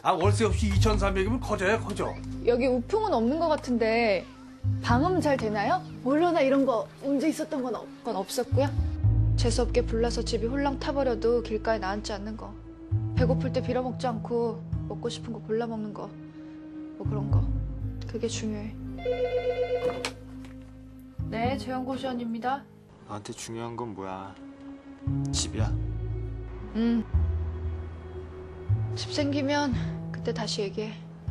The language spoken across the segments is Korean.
아, 월세 없이 2,300이면 커져야 커져. 여기 우풍은 없는 것 같은데 방음 잘 되나요? 몰라나 이런 거 문제 있었던 건 없었고요. 재수없게 불나서 집이 홀랑 타버려도 길가에 나앉지 않는 거. 배고플 때 빌어먹지 않고 먹고 싶은 거 골라 먹는 거. 뭐 그런 거. 그게 중요해. 네, 재연고시원입니다. 너한테 중요한 건 뭐야? 집이야? 집 생기면 그때 다시 얘기해.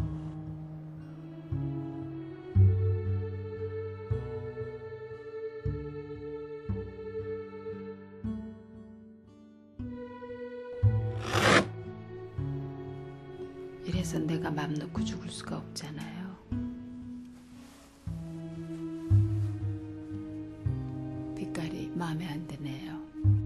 이래서 내가 맘 놓고 죽을 수가 없잖아요. 빛깔이 마음에 안 드네요.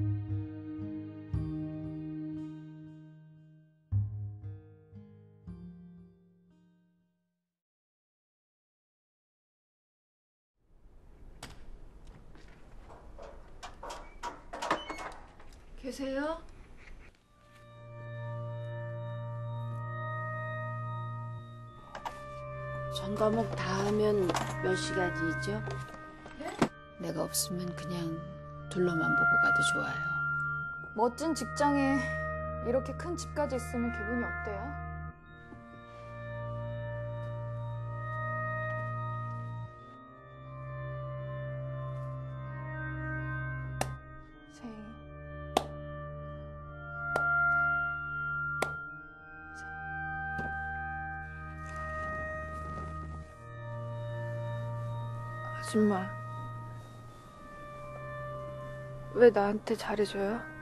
계세요? 전 과목 다 하면 몇 시간이죠? 네? 내가 없으면 그냥 둘러만 보고 가도 좋아요. 멋진 직장에 이렇게 큰 집까지 있으면 기분이 어때요? 생일. 아줌마, 왜 나한테 잘해줘요?